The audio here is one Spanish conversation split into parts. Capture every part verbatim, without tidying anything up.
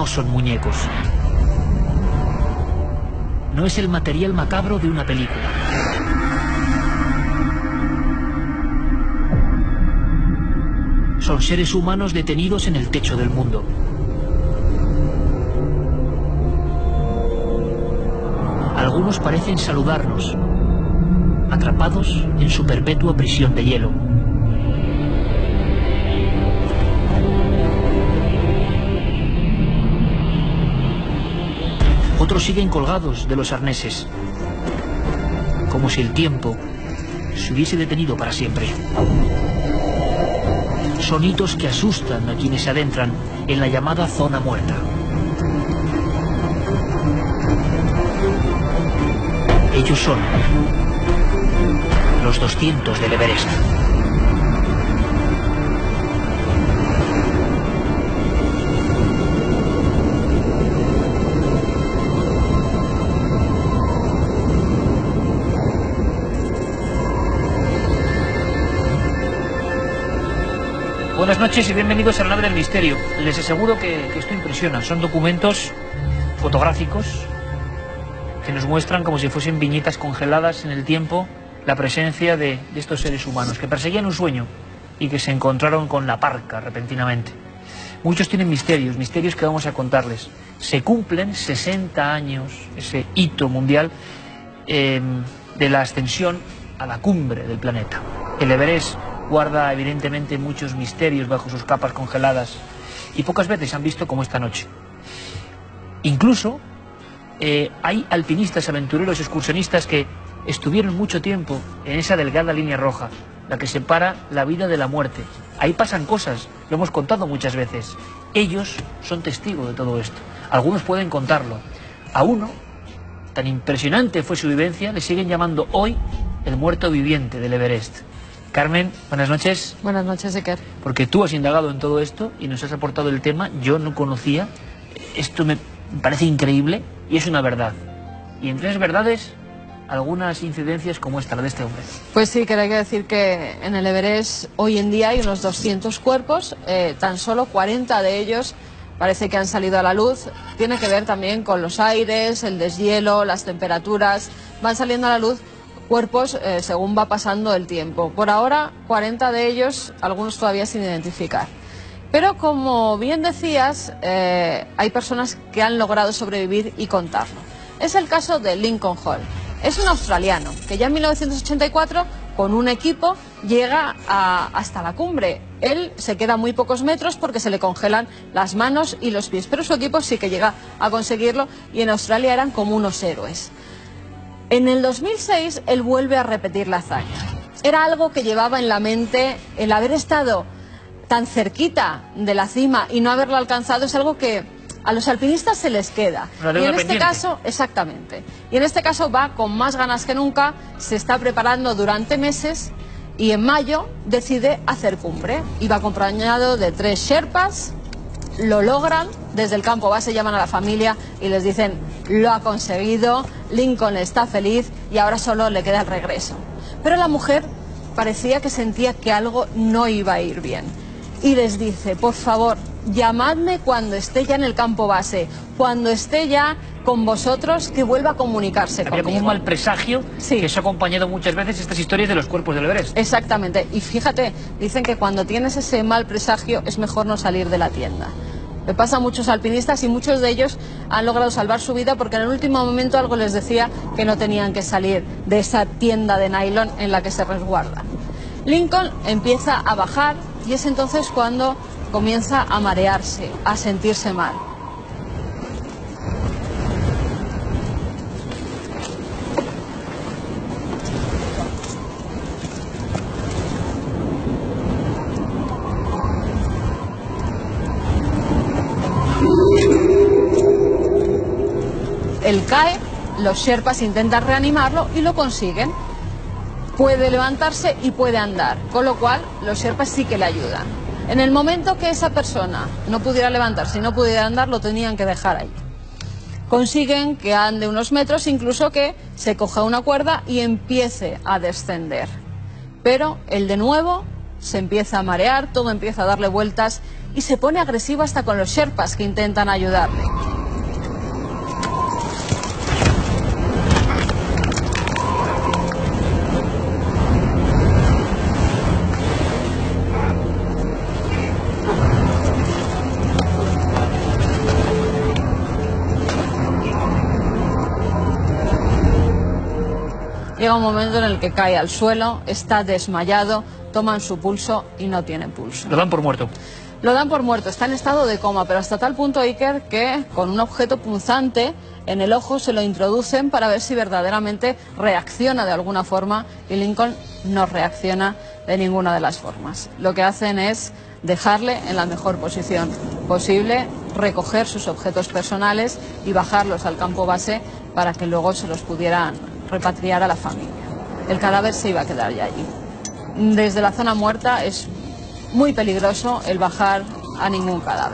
son muñecos. No es el material macabro de una película. Son seres humanos detenidos en el techo del mundo. Algunos parecen saludarnos, atrapados en su perpetua prisión de hielo. Otros siguen colgados de los arneses, como si el tiempo se hubiese detenido para siempre. Sonidos que asustan a quienes se adentran en la llamada zona muerta. Ellos son los doscientos del Everest. Buenas noches y bienvenidos a la nave del misterio. Les aseguro que, que esto impresiona. Son documentos fotográficos que nos muestran como si fuesen viñetas congeladas en el tiempo la presencia de, de estos seres humanos que perseguían un sueño y que se encontraron con la parca repentinamente. Muchos tienen misterios, misterios que vamos a contarles. Se cumplen sesenta años, ese hito mundial eh, de la ascensión a la cumbre del planeta. El Everest guarda evidentemente muchos misterios bajo sus capas congeladas y pocas veces se han visto como esta noche. Incluso eh, hay alpinistas, aventureros, excursionistas que estuvieron mucho tiempo en esa delgada línea roja, la que separa la vida de la muerte. Ahí pasan cosas, lo hemos contado muchas veces. Ellos son testigos de todo esto. Algunos pueden contarlo. A uno, tan impresionante fue su vivencia, le siguen llamando hoy el muerto viviente del Everest. Carmen, buenas noches. Buenas noches, Iker. Porque tú has indagado en todo esto y nos has aportado el tema. Yo no conocía. Esto me parece increíble y es una verdad. Y entre esas verdades, algunas incidencias como esta, la de este hombre. Pues sí, que hay que decir que en el Everest hoy en día hay unos doscientos cuerpos, eh, tan solo cuarenta de ellos parece que han salido a la luz. Tiene que ver también con los aires, el deshielo, las temperaturas. Van saliendo a la luz cuerpos eh, según va pasando el tiempo. Por ahora, cuarenta de ellos, algunos todavía sin identificar. Pero como bien decías, eh, hay personas que han logrado sobrevivir y contarlo. Es el caso de Lincoln Hall. Es un australiano que ya en mil novecientos ochenta y cuatro, con un equipo, llega a, hasta la cumbre. Él se queda muy pocos metros porque se le congelan las manos y los pies, pero su equipo sí que llega a conseguirlo y en Australia eran como unos héroes. En el dos mil seis él vuelve a repetir la hazaña. Era algo que llevaba en la mente, el haber estado tan cerquita de la cima y no haberlo alcanzado es algo que a los alpinistas se les queda. Y en este pendiente. caso, exactamente, y en este caso va con más ganas que nunca, se está preparando durante meses y en mayo decide hacer cumbre. Y va acompañado de tres sherpas, lo logran, desde el campo base llaman a la familia y les dicen, lo ha conseguido, Lincoln está feliz y ahora solo le queda el regreso. Pero la mujer parecía que sentía que algo no iba a ir bien y les dice, por favor, llamadme cuando esté ya en el campo base, cuando esté ya con vosotros, que vuelva a comunicarse Había conmigo. como un mal presagio, sí, que se ha acompañado muchas veces estas historias de los cuerpos del Everest. Exactamente, y fíjate, dicen que cuando tienes ese mal presagio es mejor no salir de la tienda. Me pasa a muchos alpinistas y muchos de ellos han logrado salvar su vida porque en el último momento algo les decía que no tenían que salir de esa tienda de nylon en la que se resguardan. Lincoln empieza a bajar y es entonces cuando comienza a marearse, a sentirse mal. Él cae, los sherpas intentan reanimarlo y lo consiguen. Puede levantarse y puede andar, con lo cual los sherpas sí que le ayudan. En el momento que esa persona no pudiera levantarse y no pudiera andar, lo tenían que dejar ahí. Consiguen que ande unos metros, incluso que se coja una cuerda y empiece a descender. Pero él de nuevo se empieza a marear, todo empieza a darle vueltas y se pone agresivo hasta con los sherpas que intentan ayudarle. Llega un momento en el que cae al suelo, está desmayado, toman su pulso y no tiene pulso. Lo dan por muerto. Lo dan por muerto, está en estado de coma, pero hasta tal punto, Iker, que con un objeto punzante en el ojo se lo introducen para ver si verdaderamente reacciona de alguna forma, y Lincoln no reacciona de ninguna de las formas. Lo que hacen es dejarle en la mejor posición posible, recoger sus objetos personales y bajarlos al campo base para que luego se los pudieran repatriar a la familia. El cadáver se iba a quedar ya allí. Desde la zona muerta es muy peligroso el bajar a ningún cadáver.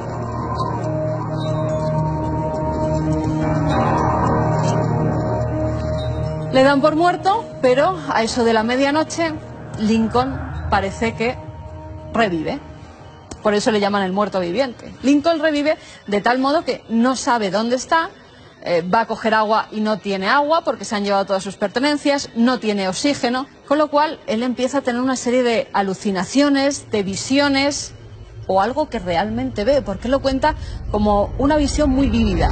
Le dan por muerto, pero a eso de la medianoche Lincoln parece que revive. Por eso le llaman el muerto viviente. Lincoln revive de tal modo que no sabe dónde está. Eh, va a coger agua y no tiene agua porque se han llevado todas sus pertenencias, no tiene oxígeno, con lo cual él empieza a tener una serie de alucinaciones, de visiones o algo que realmente ve, porque él lo cuenta como una visión muy vívida.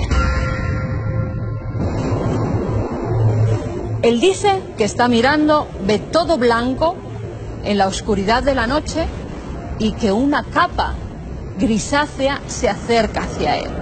Él dice que está mirando, ve todo blanco en la oscuridad de la noche y que una capa grisácea se acerca hacia él.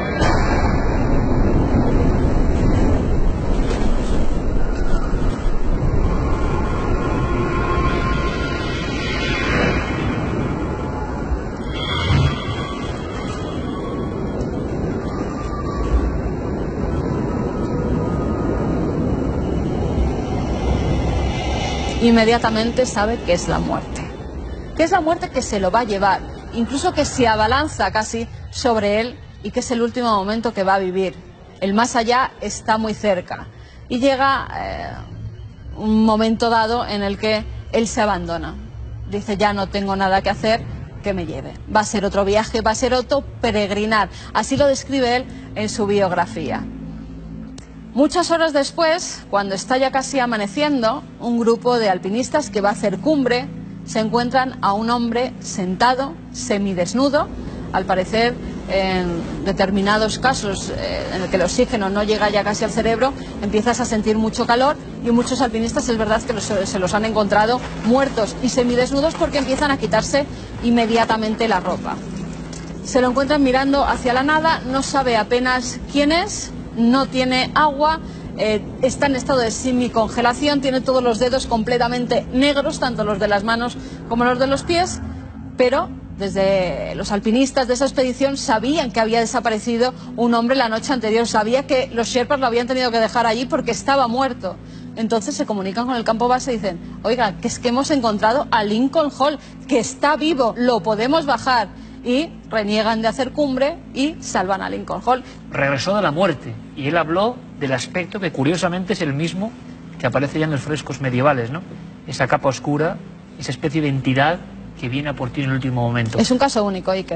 Inmediatamente sabe que es la muerte, que es la muerte que se lo va a llevar, incluso que se abalanza casi sobre él y que es el último momento que va a vivir. El más allá está muy cerca y llega eh, un momento dado en el que él se abandona. Dice, ya no tengo nada que hacer, que me lleve. Va a ser otro viaje, va a ser otro peregrinar. Así lo describe él en su biografía. Muchas horas después, cuando está ya casi amaneciendo, un grupo de alpinistas que va a hacer cumbre se encuentran a un hombre sentado, semidesnudo. Al parecer, en determinados casos eh, en el que el oxígeno no llega ya casi al cerebro, empiezas a sentir mucho calor y muchos alpinistas es verdad que los, se los han encontrado muertos y semidesnudos porque empiezan a quitarse inmediatamente la ropa. Se lo encuentran mirando hacia la nada, no sabe apenas quién es. No tiene agua, eh, está en estado de semicongelación, tiene todos los dedos completamente negros, tanto los de las manos como los de los pies, pero desde los alpinistas de esa expedición sabían que había desaparecido un hombre la noche anterior, sabía que los sherpas lo habían tenido que dejar allí porque estaba muerto. Entonces se comunican con el campo base y dicen, oiga, que es que hemos encontrado a Lincoln Hall, que está vivo, lo podemos bajar. Y reniegan de hacer cumbre y salvan a Lincoln Hall. Regresó de la muerte y él habló del aspecto que curiosamente es el mismo que aparece ya en los frescos medievales, ¿no? Esa capa oscura, esa especie de entidad que viene a por ti en el último momento. Es un caso único, Iker.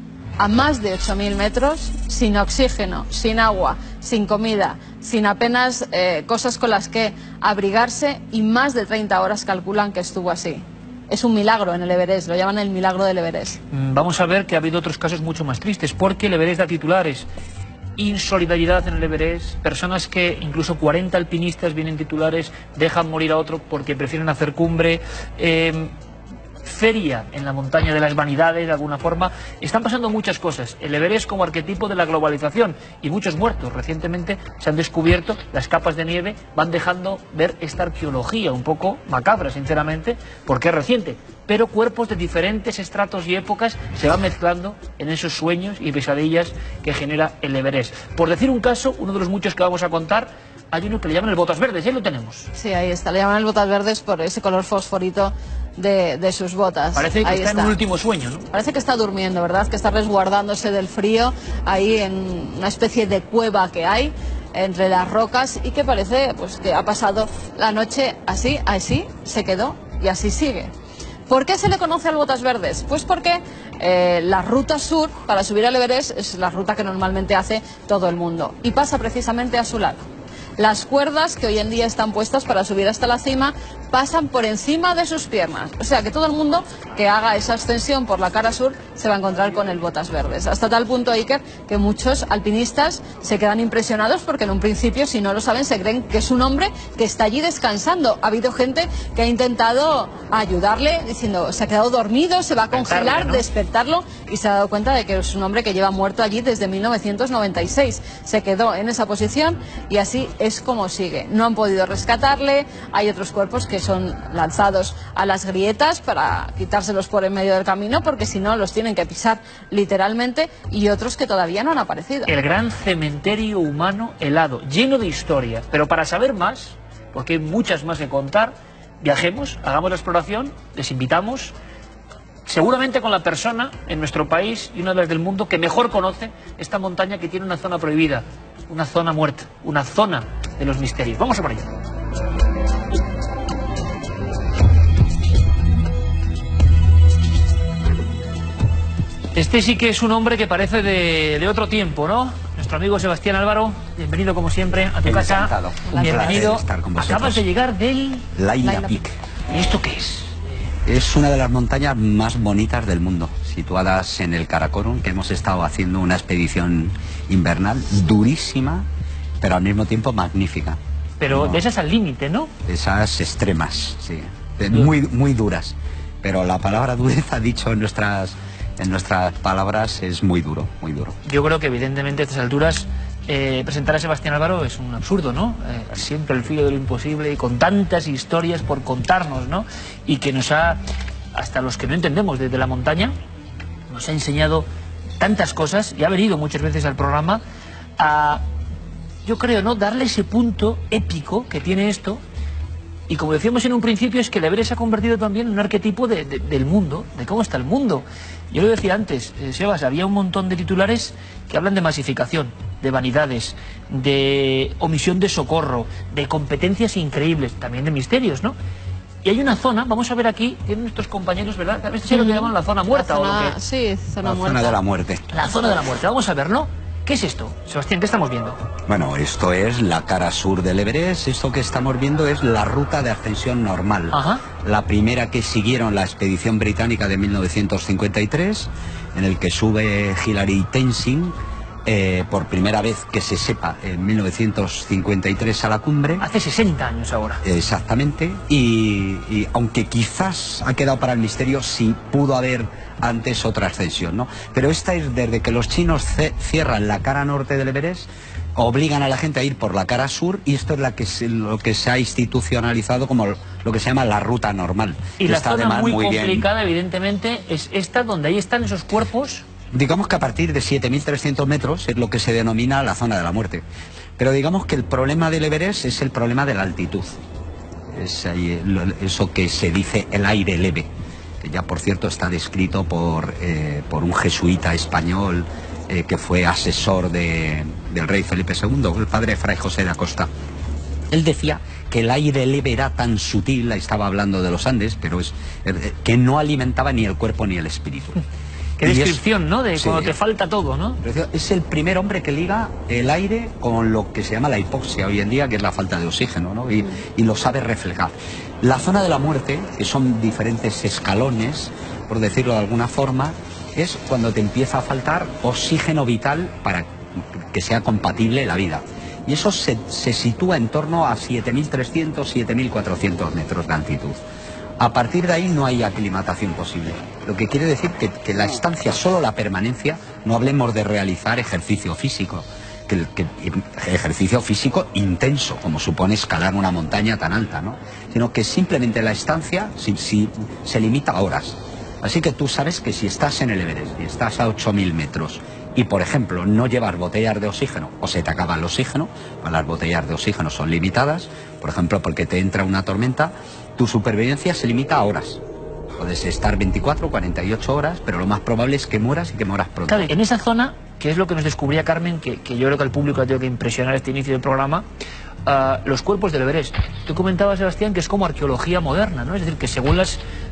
A más de ocho mil metros, sin oxígeno, sin agua, sin comida, sin apenas eh, cosas con las que abrigarse y más de treinta horas calculan que estuvo así. Es un milagro en el Everest, lo llaman el milagro del Everest. Vamos a ver que ha habido otros casos mucho más tristes, porque el Everest da titulares. Insolidaridad en el Everest, personas que incluso cuarenta alpinistas vienen titulares, dejan morir a otro porque prefieren hacer cumbre, eh, feria en la montaña de las vanidades de alguna forma. Están pasando muchas cosas. El Everest como arquetipo de la globalización y muchos muertos. Recientemente se han descubierto las capas de nieve, van dejando ver esta arqueología un poco macabra, sinceramente, porque es reciente. Pero cuerpos de diferentes estratos y épocas se van mezclando en esos sueños y pesadillas que genera el Everest. Por decir un caso, uno de los muchos que vamos a contar, hay uno que le llaman el botas verdes, ahí lo tenemos. Sí, ahí está, le llaman el botas verdes por ese color fosforito de, de sus botas. Parece que ahí está, está en un último sueño, ¿no? Parece que está durmiendo, ¿verdad? Que está resguardándose del frío ahí en una especie de cueva que hay entre las rocas y que parece pues que ha pasado la noche así, así, se quedó y así sigue. ¿Por qué se le conoce al Botas Verdes? Pues porque eh, la ruta sur para subir al Everest es la ruta que normalmente hace todo el mundo y pasa precisamente a su lado. Las cuerdas que hoy en día están puestas para subir hasta la cima pasan por encima de sus piernas. O sea que todo el mundo que haga esa ascensión por la cara sur se va a encontrar con el Botas Verdes. Hasta tal punto, Iker, que muchos alpinistas se quedan impresionados porque en un principio, si no lo saben, se creen que es un hombre que está allí descansando. Ha habido gente que ha intentado ayudarle diciendo se ha quedado dormido, se va a congelar, ¿no? Despertarlo, y se ha dado cuenta de que es un hombre que lleva muerto allí desde mil novecientos noventa y seis. Se quedó en esa posición y así es como sigue. No han podido rescatarle, hay otros cuerpos que son lanzados a las grietas para quitárselos por en medio del camino, porque si no los tienen que pisar literalmente, y otros que todavía no han aparecido. El gran cementerio humano helado, lleno de historias. Pero para saber más, porque hay muchas más que contar, viajemos, hagamos la exploración, les invitamos, seguramente con la persona en nuestro país y una vez del mundo que mejor conoce esta montaña que tiene una zona prohibida, una zona muerta, una zona de los misterios. Vamos a por ello. Este sí que es un hombre que parece de, de otro tiempo, ¿no? Nuestro amigo Sebastián Álvaro, bienvenido como siempre a tu casa. Un bienvenido. Estar con vosotros. Acabas de llegar del Laila Peak. ¿Y esto qué es? Es una de las montañas más bonitas del mundo, situadas en el Karakorum, que hemos estado haciendo una expedición invernal durísima, pero al mismo tiempo magnífica. Pero no, de esas al límite, ¿no? Esas extremas, sí. De, muy, muy duras. Pero la palabra dureza, dicho en nuestras, en nuestras palabras, es muy duro, muy duro. Yo creo que evidentemente a estas alturas eh, presentar a Sebastián Álvaro es un absurdo, ¿no? Eh, siempre el filo de lo imposible y con tantas historias por contarnos, ¿no? Y que nos ha, hasta los que no entendemos desde la montaña, nos ha enseñado tantas cosas y ha venido muchas veces al programa a, yo creo, ¿no?, darle ese punto épico que tiene esto. Y como decíamos en un principio, es que el Everest se ha convertido también en un arquetipo de, de, del mundo, de cómo está el mundo. Yo lo decía antes, eh, Sebas, había un montón de titulares que hablan de masificación, de vanidades, de omisión de socorro, de competencias increíbles, también de misterios, ¿no? Y hay una zona, vamos a ver aquí, tienen nuestros compañeros, ¿verdad? A veces es lo que llaman la zona muerta. La zona, o lo que... Sí, zona la muerta. zona de la muerte. La zona de la muerte, vamos a verlo. ¿Qué es esto? Sebastián, ¿qué estamos viendo? Bueno, esto es la cara sur del Everest. Esto que estamos viendo es la ruta de ascensión normal. Ajá. La primera que siguieron la expedición británica de mil novecientos cincuenta y tres, en el que sube Hilary Tenzing, eh, por primera vez que se sepa, en mil novecientos cincuenta y tres a la cumbre. Hace sesenta años ahora. Exactamente. Y, y aunque quizás ha quedado para el misterio si pudo haber antes otra ascensión, ¿no? Pero esta es desde que los chinos cierran la cara norte del Everest, obligan a la gente a ir por la cara sur, y esto es la que se, lo que se ha institucionalizado como lo que se llama la ruta normal. Y la está zona además muy, muy complicada, bien. evidentemente, es esta donde ahí están esos cuerpos. Digamos que a partir de siete mil trescientos metros es lo que se denomina la zona de la muerte. Pero digamos que el problema del Everest es el problema de la altitud. Es ahí, eso que se dice el aire leve, que ya por cierto está descrito por, eh, por un jesuita español eh, que fue asesor de, del rey Felipe segundo, el padre Fray José de Acosta. Él decía que el aire leve era tan sutil, estaba hablando de los Andes, pero es eh, que no alimentaba ni el cuerpo ni el espíritu. Qué descripción, es, ¿no? De sí, cuando te falta todo, ¿no? Es el primer hombre que liga el aire con lo que se llama la hipoxia hoy en día, que es la falta de oxígeno, ¿no? Y, y lo sabe reflejar. La zona de la muerte, que son diferentes escalones, por decirlo de alguna forma, es cuando te empieza a faltar oxígeno vital para que sea compatible la vida. Y eso se, se sitúa en torno a siete mil trescientos, siete mil cuatrocientos metros de altitud. A partir de ahí no hay aclimatación posible. Lo que quiere decir que, que la estancia, solo la permanencia, no hablemos de realizar ejercicio físico, que, que ejercicio físico intenso, como supone escalar una montaña tan alta, ¿no? Sino que simplemente la estancia si, si, se limita a horas. Así que tú sabes que si estás en el Everest y estás a ocho mil metros y, por ejemplo, no llevas botellas de oxígeno o se te acaba el oxígeno, pues las botellas de oxígeno son limitadas, por ejemplo, porque te entra una tormenta, tu supervivencia se limita a horas. Puedes estar veinticuatro, cuarenta y ocho horas, pero lo más probable es que mueras y que mueras pronto. Claro, en esa zona, que es lo que nos descubría Carmen, que, que yo creo que al público ha tenido que impresionar este inicio del programa, uh, los cuerpos del Everest. Tú comentabas, Sebastián, que es como arqueología moderna, ¿no? Es decir, que según las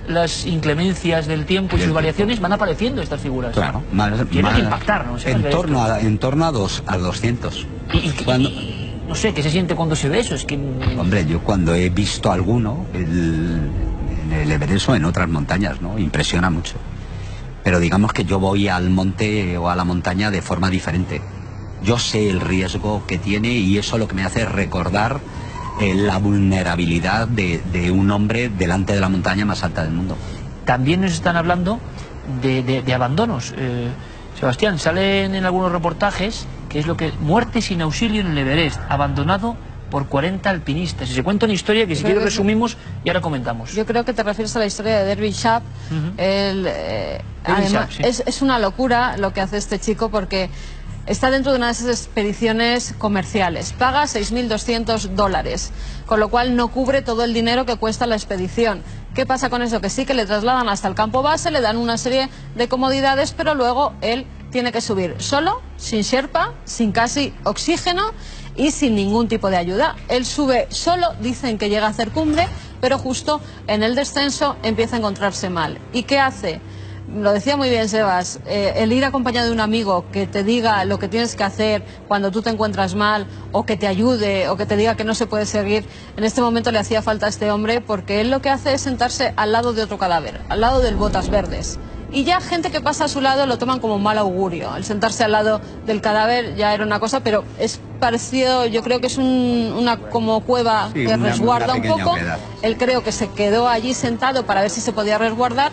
las inclemencias del tiempo y sus variaciones, van apareciendo estas figuras. Claro, más, tienen más, que impactar, ¿no? En torno, a, en torno a, dos, a doscientos. Y, y, cuando, y, no sé, ¿qué se siente cuando se ve eso? Es que... Hombre, yo cuando he visto alguno, el, en el Everest o en otras montañas, ¿no? Impresiona mucho. Pero digamos que yo voy al monte o a la montaña de forma diferente. Yo sé el riesgo que tiene y eso lo que me hace es recordar eh, la vulnerabilidad de, de un hombre delante de la montaña más alta del mundo. También nos están hablando de, de, de abandonos. Eh, Sebastián, salen en algunos reportajes que es lo que... Muerte sin auxilio en el Everest, abandonado por cuarenta alpinistas. Y se cuenta una historia que si quieres resumimos y ahora comentamos. Yo creo que te refieres a la historia de Derby Shap. Uh-huh. el, eh, además, Shap, sí. es, es una locura lo que hace este chico porque está dentro de una de esas expediciones comerciales. Paga seis mil doscientos dólares, con lo cual no cubre todo el dinero que cuesta la expedición. ¿Qué pasa con eso? Que sí que le trasladan hasta el campo base, le dan una serie de comodidades, pero luego él tiene que subir solo, sin Sherpa, sin casi oxígeno y sin ningún tipo de ayuda. Él sube solo, dicen que llega a hacer cumbre, pero justo en el descenso empieza a encontrarse mal. ¿Y qué hace? Lo decía muy bien Sebas, eh, el ir acompañado de un amigo que te diga lo que tienes que hacer cuando tú te encuentras mal, o que te ayude, o que te diga que no se puede seguir, en este momento le hacía falta a este hombre, porque él lo que hace es sentarse al lado de otro cadáver, al lado del Botas Verdes. Y ya gente que pasa a su lado lo toman como un mal augurio. El sentarse al lado del cadáver ya era una cosa, pero es parecido, yo creo que es un, una como cueva sí, que una, resguarda una un poco. Oquedad. Él creo que se quedó allí sentado para ver si se podía resguardar.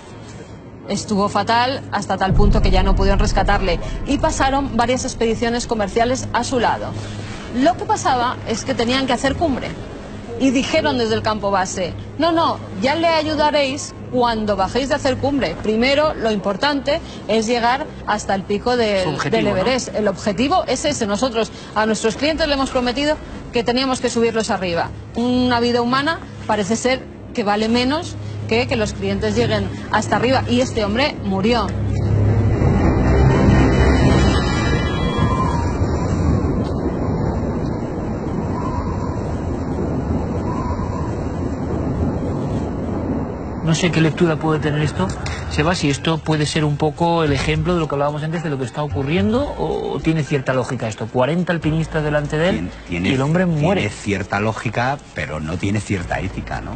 Estuvo fatal hasta tal punto que ya no pudieron rescatarle. Y pasaron varias expediciones comerciales a su lado. Lo que pasaba es que tenían que hacer cumbre. Y dijeron desde el campo base, no, no, ya le ayudaréis cuando bajéis de hacer cumbre. Primero, lo importante es llegar hasta el pico de, del Everest. ¿No? El objetivo es ese. Nosotros a nuestros clientes le hemos prometido que teníamos que subirlos arriba. Una vida humana parece ser que vale menos que que los clientes lleguen hasta arriba. Y este hombre murió. No sé qué lectura puede tener esto, Seba, si esto puede ser un poco el ejemplo de lo que hablábamos antes, de lo que está ocurriendo, o tiene cierta lógica esto. cuarenta alpinistas delante de él tiene, y el hombre muere. Tiene cierta lógica, pero no tiene cierta ética, ¿no?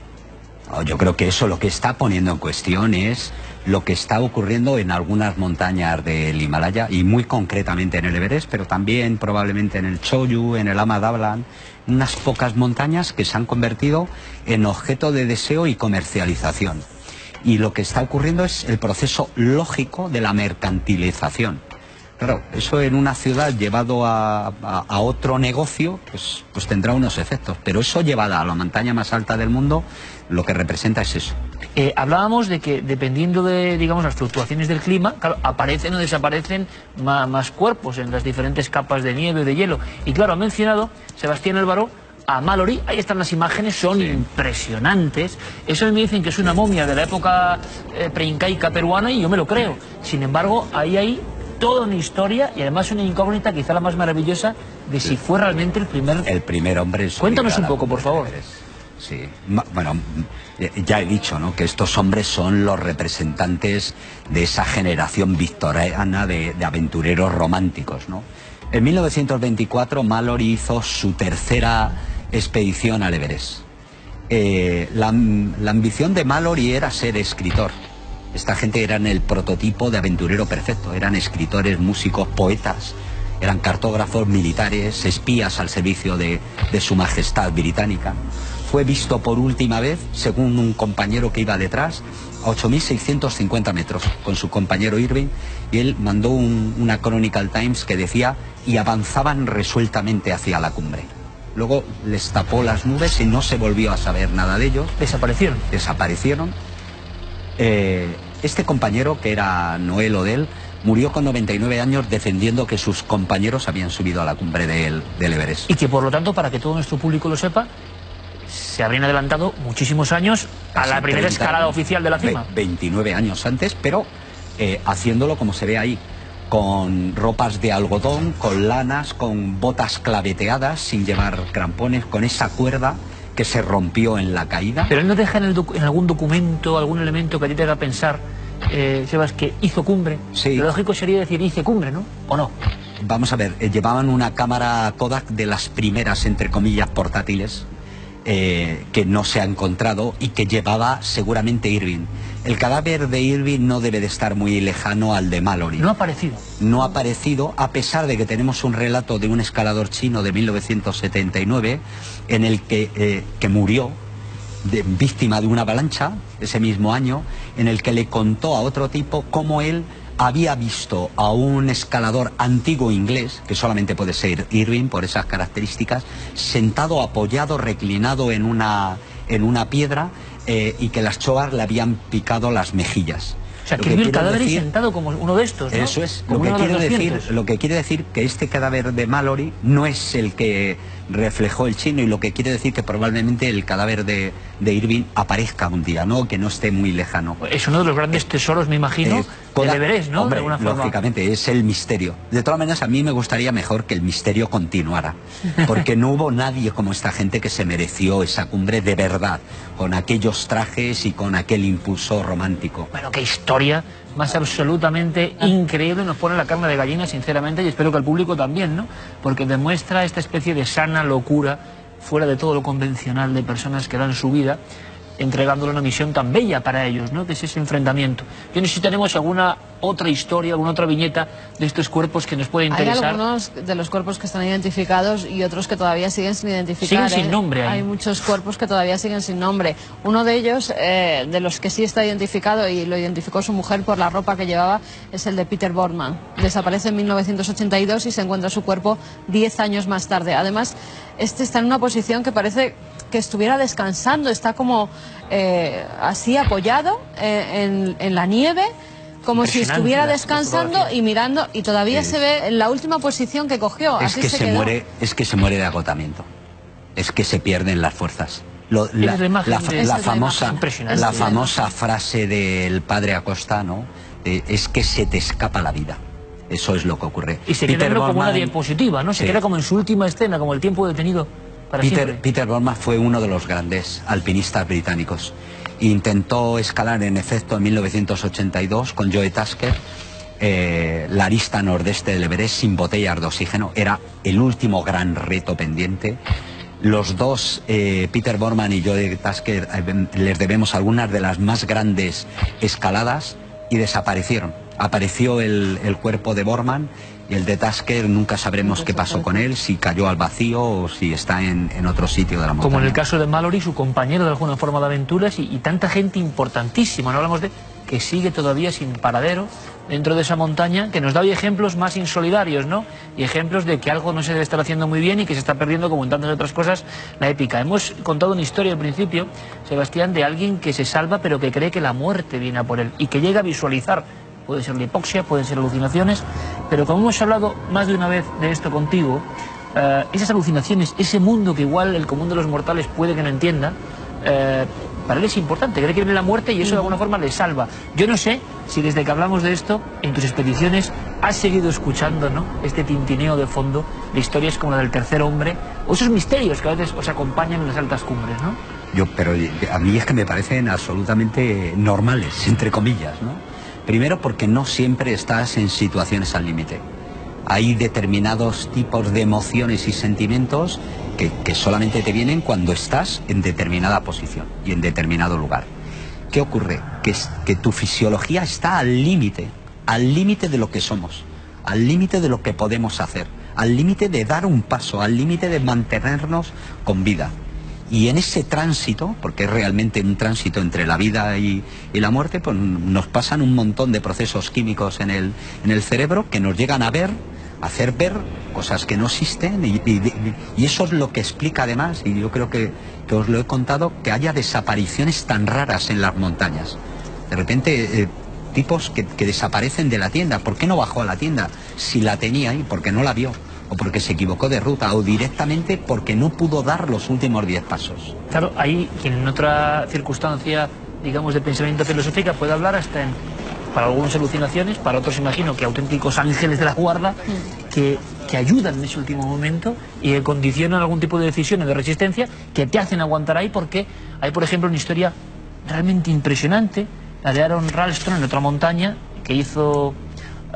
Yo creo que eso lo que está poniendo en cuestión es lo que está ocurriendo en algunas montañas del Himalaya, y muy concretamente en el Everest, pero también probablemente en el Choyu, en el Ama Dablam, unas pocas montañas que se han convertido en objeto de deseo y comercialización. Y lo que está ocurriendo es el proceso lógico de la mercantilización. Claro, eso en una ciudad llevado a, a, a otro negocio, pues, pues tendrá unos efectos. Pero eso llevada a la montaña más alta del mundo, lo que representa es eso. Eh, hablábamos de que dependiendo de, digamos, las fluctuaciones del clima, claro, aparecen o desaparecen más, más cuerpos en las diferentes capas de nieve o de hielo. Y claro, ha mencionado Sebastián Álvaro a Mallory. Ahí están las imágenes, son sí. impresionantes. Eso me dicen que es una momia de la época eh, preincaica peruana y yo me lo creo. Sin embargo, ahí hay toda una historia y además una incógnita, quizá la más maravillosa, de si fue realmente el primer... El primer hombre... Cuéntanos un poco, por favor. Sí, bueno, ya he dicho, ¿no?, que estos hombres son los representantes de esa generación victoriana de, de aventureros románticos, ¿no? En mil novecientos veinticuatro Mallory hizo su tercera expedición al Everest. Eh, la, la ambición de Mallory era ser escritor. Esta gente eran el prototipo de aventurero perfecto, eran escritores, músicos, poetas, eran cartógrafos militares, espías al servicio de, de su majestad británica. Fue visto por última vez, según un compañero que iba detrás, a ocho mil seiscientos cincuenta metros, con su compañero Irving, y él mandó un, una Chronicle Times que decía, y avanzaban resueltamente hacia la cumbre. Luego les tapó las nubes y no se volvió a saber nada de ellos. Desaparecieron. Desaparecieron. Eh, este compañero, que era Noel Odell, murió con noventa y nueve años defendiendo que sus compañeros habían subido a la cumbre del, del Everest. Y que por lo tanto, para que todo nuestro público lo sepa, se habrían adelantado muchísimos años a la primera escalada oficial de la cima. veintinueve años antes, pero eh, haciéndolo como se ve ahí, con ropas de algodón, con lanas, con botas claveteadas, sin llevar crampones, con esa cuerda que se rompió en la caída. Pero él no deja en, el en algún documento, algún elemento que a ti te haga pensar, eh, Sebas, que hizo cumbre. Sí. Lo lógico sería decir, hice cumbre, ¿no? ¿O no? Vamos a ver, eh, llevaban una cámara Kodak de las primeras, entre comillas, portátiles, eh, que no se ha encontrado y que llevaba seguramente Irving. El cadáver de Irving no debe de estar muy lejano al de Mallory. No ha aparecido. No ha aparecido, a pesar de que tenemos un relato de un escalador chino de mil novecientos setenta y nueve en el que, eh, que murió de, víctima de una avalancha ese mismo año, en el que le contó a otro tipo cómo él había visto a un escalador antiguo inglés, que solamente puede ser Irving por esas características, sentado, apoyado, reclinado en una, en una piedra, eh, y que las choas le habían picado las mejillas. O sea, que, que vio el cadáver decir, sentado como uno de estos, ¿no? Eso es. Lo que, quiere decir, lo que quiere decir que este cadáver de Mallory no es el que reflejó el chino, y lo que quiere decir que probablemente el cadáver de, de Irving aparezca un día, ¿no? Que no esté muy lejano. Es uno de los grandes tesoros, me imagino, eh, del Everest, ¿no? Hombre, de alguna forma. Lógicamente, es el misterio. De todas maneras, a mí me gustaría mejor que el misterio continuara, porque no hubo nadie como esta gente que se mereció esa cumbre de verdad, con aquellos trajes y con aquel impulso romántico. Bueno, qué historia más absolutamente increíble, nos pone la carne de gallina, sinceramente, y espero que al público también, ¿no? Porque demuestra esta especie de sana locura, fuera de todo lo convencional, de personas que dan su vida entregándole una misión tan bella para ellos, ¿no? Que es ese enfrentamiento. Yo no sé si tenemos alguna otra historia, alguna otra viñeta de estos cuerpos que nos puede interesar. Hay algunos de los cuerpos que están identificados y otros que todavía siguen sin identificar. Siguen sin nombre. ¿eh? Ahí. Hay muchos cuerpos que todavía siguen sin nombre. Uno de ellos, eh, de los que sí está identificado, y lo identificó su mujer por la ropa que llevaba, es el de Peter Boardman. Desaparece en mil novecientos ochenta y dos y se encuentra su cuerpo diez años más tarde. Además, este está en una posición que parece que estuviera descansando, está como eh, así apoyado eh, en, en la nieve, como si estuviera descansando y mirando, y todavía es, se ve en la última posición que cogió. Es así que se, se quedó. muere, es que se muere de agotamiento, es que se pierden las fuerzas. Lo, la, la, la, la famosa, la famosa frase del padre Acosta, ¿no? Eh, es que se te escapa la vida. Eso es lo que ocurre. Y se Peter queda como Boardman, una diapositiva, ¿no? Se sí. queda como en su última escena, como el tiempo detenido. Peter, Peter Boardman fue uno de los grandes alpinistas británicos. Intentó escalar, en efecto, en mil novecientos ochenta y dos con Joe Tasker eh, la arista nordeste del Everest sin botellas de oxígeno. Era el último gran reto pendiente. Los dos, eh, Peter Boardman y Joe Tasker, eh, les debemos algunas de las más grandes escaladas, y desaparecieron. Apareció el, el cuerpo de Boardman, y el de Tasker nunca sabremos qué pasó con él, si cayó al vacío o si está en, en otro sitio de la montaña. Como en el caso de Mallory, su compañero de alguna forma de aventuras, y, y tanta gente importantísima, no hablamos de que sigue todavía sin paradero dentro de esa montaña, que nos da hoy ejemplos más insolidarios, ¿no? Y ejemplos de que algo no se debe estar haciendo muy bien y que se está perdiendo, como en tantas otras cosas, la épica. Hemos contado una historia al principio, Sebastián, de alguien que se salva pero que cree que la muerte viene a por él y que llega a visualizar. Puede ser la hipoxia, pueden ser alucinaciones, pero como hemos hablado más de una vez de esto contigo, eh, esas alucinaciones, ese mundo que igual el común de los mortales puede que no entienda, eh, para él es importante, cree que viene la muerte y eso de alguna forma le salva. Yo no sé si desde que hablamos de esto, en tus expediciones, has seguido escuchando, ¿no?, este tintineo de fondo de historias como la del tercer hombre, o esos misterios que a veces os acompañan en las altas cumbres, ¿no? Yo, pero a mí es que me parecen absolutamente normales, entre comillas, ¿no? Primero porque no siempre estás en situaciones al límite. Hay determinados tipos de emociones y sentimientos que, que solamente te vienen cuando estás en determinada posición y en determinado lugar. ¿Qué ocurre? Que, que tu fisiología está al límite, al límite de lo que somos, al límite de lo que podemos hacer, al límite de dar un paso, al límite de mantenernos con vida. Y en ese tránsito, porque es realmente un tránsito entre la vida y, y la muerte, pues nos pasan un montón de procesos químicos en el, en el cerebro que nos llegan a ver, a hacer ver cosas que no existen, y, y, y eso es lo que explica además, y yo creo que, que os lo he contado, que haya desapariciones tan raras en las montañas. De repente, eh, tipos que, que desaparecen de la tienda. ¿Por qué no bajó a la tienda si la tenía ahí? Porque no la vio, o porque se equivocó de ruta, o directamente porque no pudo dar los últimos diez pasos. Claro, ahí quien en otra circunstancia, digamos, de pensamiento filosófica puede hablar hasta en, para algunas alucinaciones, para otros imagino que auténticos ángeles de la guarda, que que ayudan en ese último momento y que condicionan algún tipo de decisiones de resistencia que te hacen aguantar ahí, porque hay, por ejemplo, una historia realmente impresionante, la de Aaron Ralston en otra montaña, que hizo uh,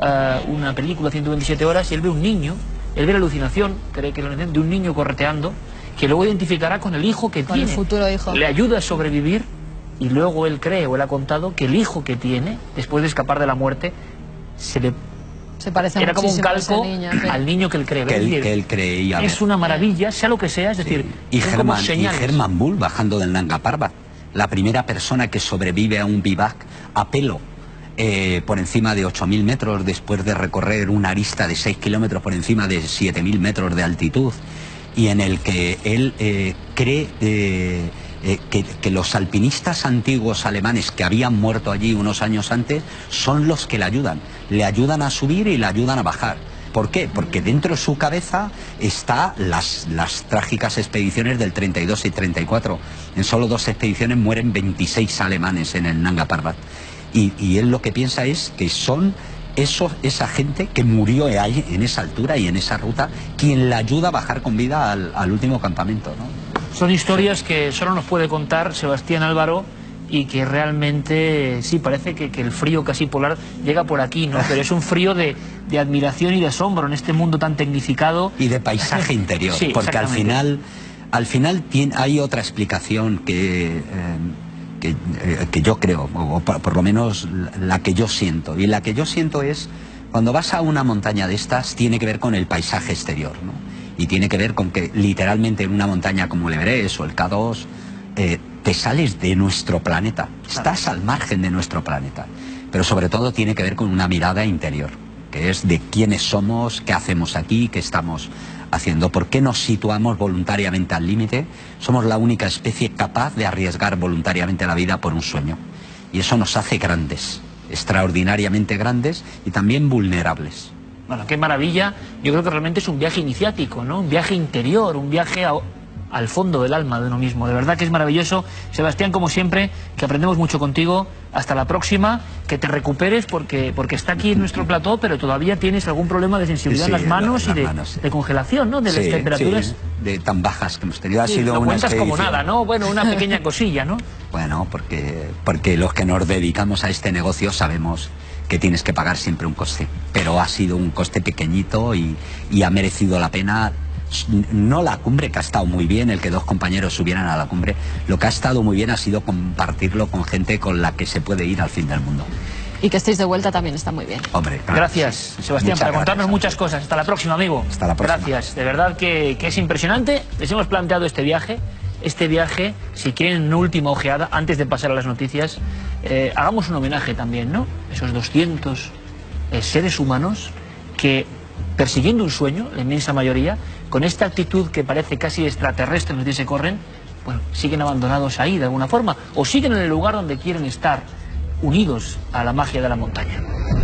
una película, ciento veintisiete horas, y él ve un niño, él ve la alucinación, cree que es la alucinación de un niño correteando, que luego identificará con el hijo que con tiene. el futuro hijo. Le ayuda a sobrevivir, y luego él cree, o él ha contado, que el hijo que tiene, después de escapar de la muerte, se le... Se parece era como un calco niño, sí. al niño que él cree. Que él, que él creía. Es una maravilla, sea lo que sea, es decir, sí. Y Herman, y señales. Herman Bull bajando del Nanga Parbat, la primera persona que sobrevive a un bivac a pelo eh, por encima de ocho mil metros después de recorrer una arista de seis kilómetros por encima de siete mil metros de altitud, y en el que él eh, cree eh, eh, que, que los alpinistas antiguos alemanes que habían muerto allí unos años antes son los que le ayudan, le ayudan a subir y le ayudan a bajar. ¿Por qué? Porque dentro de su cabeza está las, las trágicas expediciones del treinta y dos y treinta y cuatro. En solo dos expediciones mueren veintiséis alemanes en el Nanga Parbat. Y, y él lo que piensa es que son esos, esa gente que murió ahí, en esa altura y en esa ruta, quien le ayuda a bajar con vida al, al último campamento, ¿no? Son historias que solo nos puede contar Sebastián Álvaro, y que realmente sí parece que, que el frío casi polar llega por aquí, ¿no? Pero es un frío de, de admiración y de asombro en este mundo tan tecnificado. Y de paisaje interior, sí, porque al final, al final tiene, hay otra explicación que, eh, que, eh, que yo creo, o por, por lo menos la que yo siento. Y la que yo siento es, cuando vas a una montaña de estas, tiene que ver con el paisaje exterior, ¿no? Y tiene que ver con que literalmente en una montaña como el Everest o el K dos, eh, te sales de nuestro planeta, estás al margen de nuestro planeta, pero sobre todo tiene que ver con una mirada interior, que es de quiénes somos, qué hacemos aquí, qué estamos haciendo, por qué nos situamos voluntariamente al límite. Somos la única especie capaz de arriesgar voluntariamente la vida por un sueño, y eso nos hace grandes, extraordinariamente grandes y también vulnerables. Bueno, qué maravilla. Yo creo que realmente es un viaje iniciático, ¿no? Un viaje interior, un viaje a... al fondo del alma de uno mismo. De verdad que es maravilloso. Sebastián, como siempre, que aprendemos mucho contigo. Hasta la próxima, que te recuperes, porque porque está aquí en nuestro plató, pero todavía tienes algún problema de sensibilidad sí, en las manos las y de, manos, sí. de congelación, ¿no? De sí, las temperaturas. Sí, de tan bajas que hemos tenido. Ha sí, sido lo una cuentas expedición. como nada, ¿no? Bueno, una pequeña cosilla, ¿no? Bueno, porque, porque los que nos dedicamos a este negocio sabemos que tienes que pagar siempre un coste, pero ha sido un coste pequeñito y, y ha merecido la pena. No la cumbre, que ha estado muy bien, el que dos compañeros subieran a la cumbre. Lo que ha estado muy bien ha sido compartirlo con gente con la que se puede ir al fin del mundo. Y que estéis de vuelta también está muy bien. Hombre, claro, gracias, sí. Sebastián, Muchas para contarnos gracias. muchas cosas. Hasta la próxima, amigo. Hasta la próxima. Gracias, de verdad que, que es impresionante. Les hemos planteado este viaje. Este viaje, si quieren una última ojeada, antes de pasar a las noticias, eh, hagamos un homenaje también, ¿no? Esos doscientos eh, seres humanos que, persiguiendo un sueño, la inmensa mayoría, con esta actitud que parece casi extraterrestre en los días que corren, bueno, siguen abandonados ahí de alguna forma, o siguen en el lugar donde quieren estar, unidos a la magia de la montaña.